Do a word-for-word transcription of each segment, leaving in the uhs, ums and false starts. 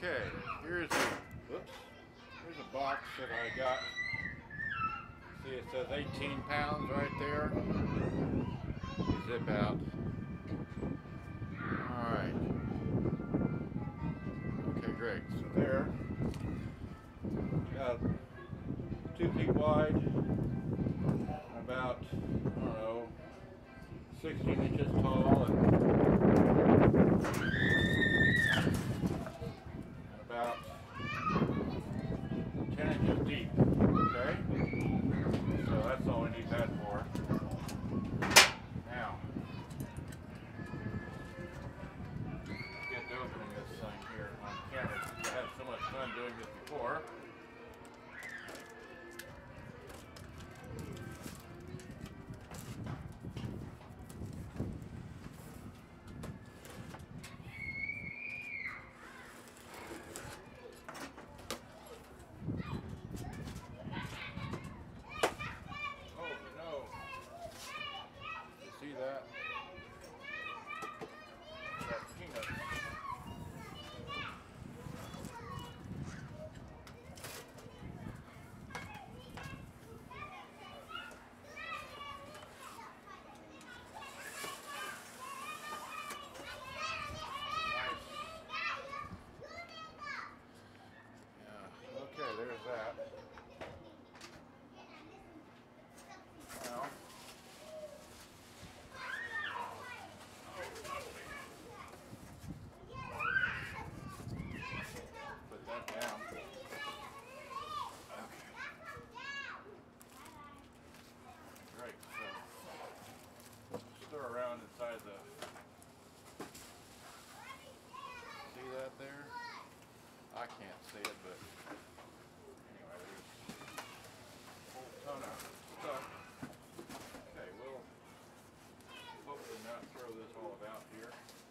Okay, here's a, whoops, here's a box that I got. See, it says eighteen pounds right there. Zip out. Alright. Okay, great. So there, got two feet wide, about, I don't know, sixteen inches tall, and about ten inches deep. Okay? So that's all we need that for. Now, get to opening this thing here on camera since I had so much fun doing this before. Around inside the, see that there? I can't see it, but anyway, there's a whole ton of stuff. Okay, we'll hopefully not throw this all about here.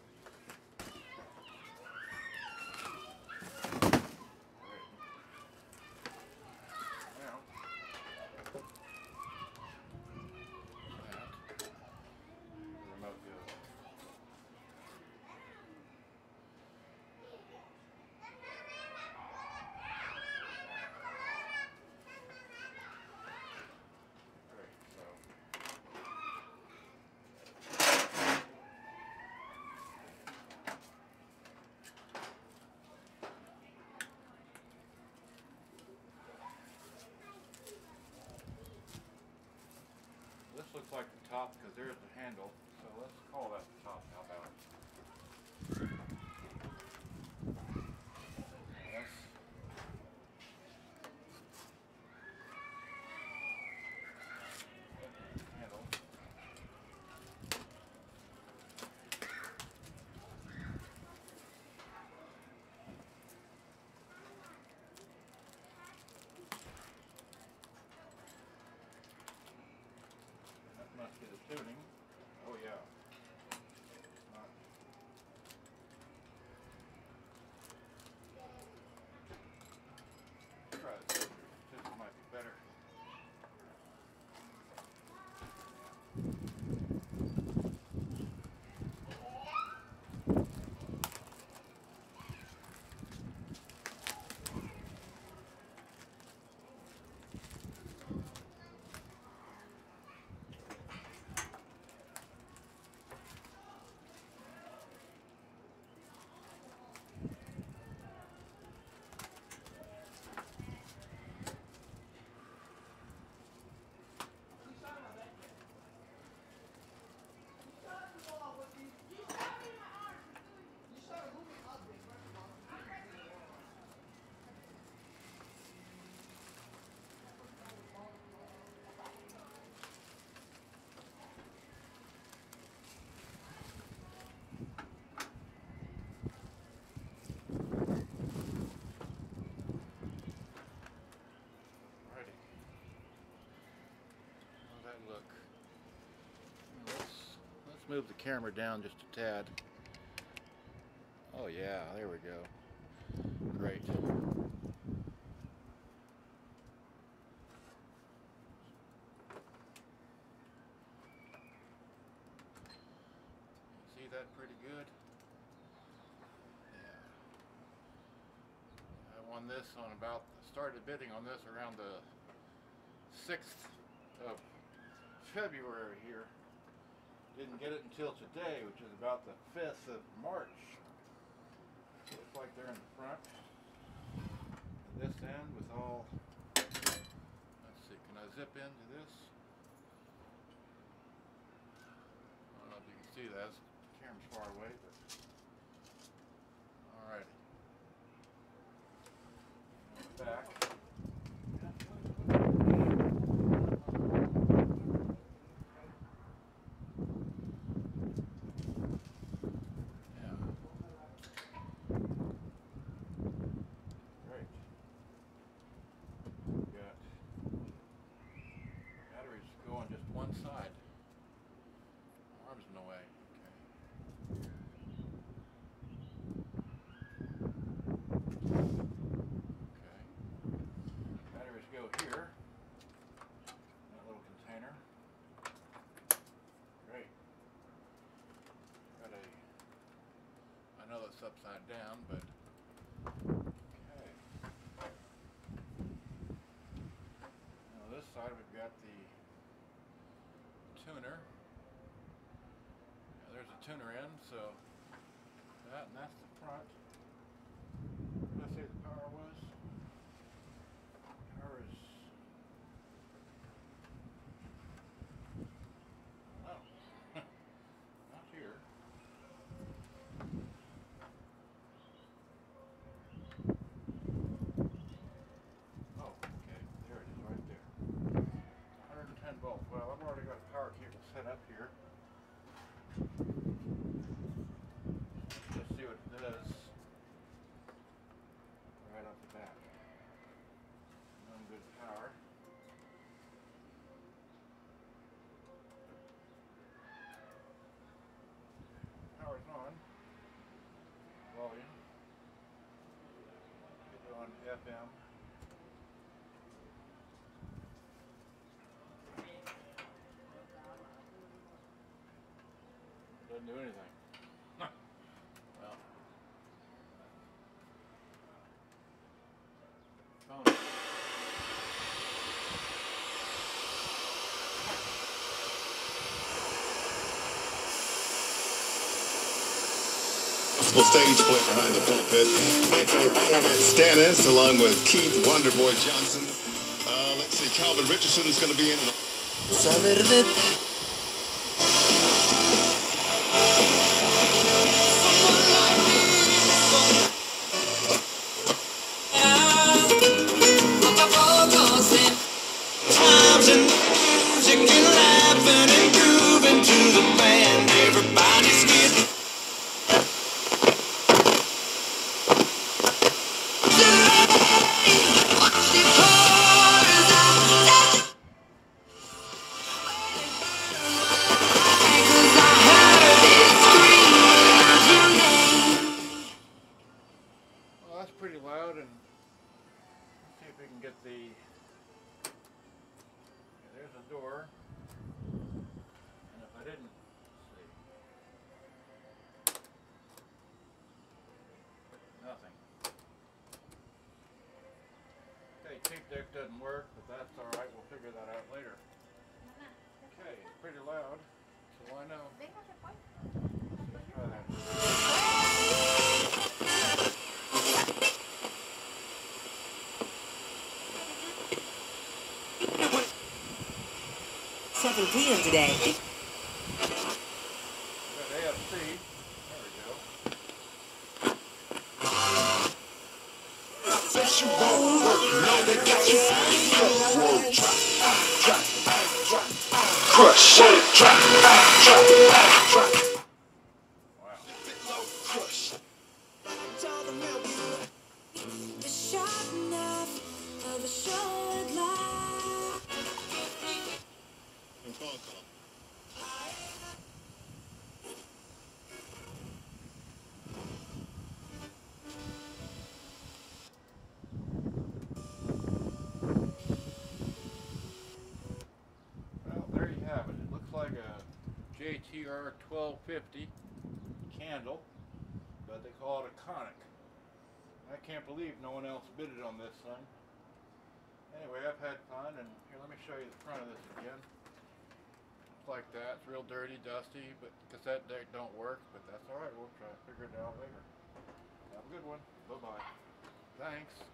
Looks like the top because there's the handle, so let's call that the top. How about it? Yes. Handle. Must be the tuning. Oh yeah. Not. Try this. This might be better. Look. Let's, let's move the camera down just a tad. Oh yeah, there we go. Great. See that pretty good? Yeah. on this on about, started bidding on this around the sixth of February here. Didn't get it until today, which is about the fifth of March. Looks like they're in the front. This end with all, let's see, can I zip into this? I don't know if you can see that, the camera's far away, but alrighty. Back. Side. Arms in the way. Okay. Okay. Batteries go here. That little container. Great. Got a. I know that's upside down, but okay. Now this side we've got the tuner. Yeah, there's a tuner in, so that and that's the front. What did I say the power was? Power is, oh, not here. Oh, okay, there it is, right there. one hundred ten volts. Well, I've already got a power cable set up here. Let's see what it does right off the bat. No good power. Power's on. Volume. Get on F M. Doesn't do anything. Huh. Well. Phone. Stage play behind the pulpit. Stannis along with Keith Wonderboy Johnson. Uh, let's see, Calvin Richardson is going to be in. Pretty loud, and let's see if we can get the, yeah, there's a door, and if I didn't, let's see, nothing. Okay, tape deck doesn't work, but that's alright, we'll figure that out later. Okay, it's pretty loud, so I know. Let's try that. seven p m today. Got A F C. There we go. Crush, drop, drop, drop. Wow. Well, there you have it. It looks like a J T R twelve fifty candle, but they call it a CONIC. I can't believe no one else bid it on this thing. Anyway, I've had fun, and here, let me show you the front of this again. It's like that. It's real dirty, dusty, but cassette deck don't work, but that's alright. We'll try to figure it out later. Have a good one. Bye-bye. Thanks.